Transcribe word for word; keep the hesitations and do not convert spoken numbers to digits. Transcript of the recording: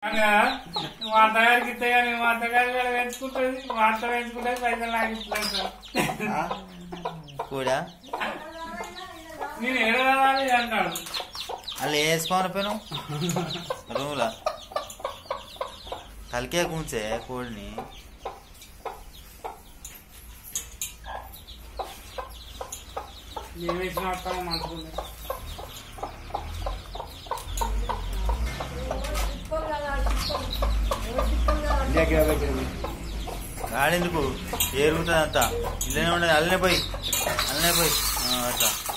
మా అత్తగారికి ఇస్తే కానీ మా అత్తగారి కూడా పెంచుకుంటుంది, మా అత్త పెంచుకుంటే పైసలు నాకు ఇస్తున్నాను కూడా నేను ఏడవాలి అంటాడు. అలా వేసుకోని పోయినావు రూమ్లా కలికే కూంచే కోడిని. నేను వేసిన వస్తాను మంచుకుంటే గాడెందుకు ఏరుగుతుంది అంతా ఇల్లనే ఉండదు. అల్లనే పోయి అల్లనే పోయి అట్లా